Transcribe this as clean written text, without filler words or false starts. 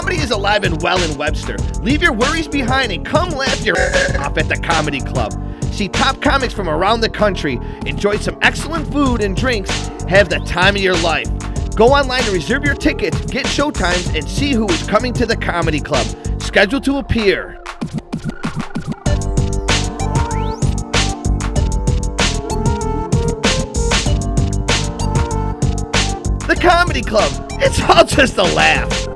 Comedy is alive and well in Webster. Leave your worries behind and come laugh your off at the Comedy Club. See top comics from around the country, enjoy some excellent food and drinks, have the time of your life. Go online to reserve your tickets, get showtimes, and see who is coming to the Comedy Club. Scheduled to appear. The Comedy Club. It's all just a laugh.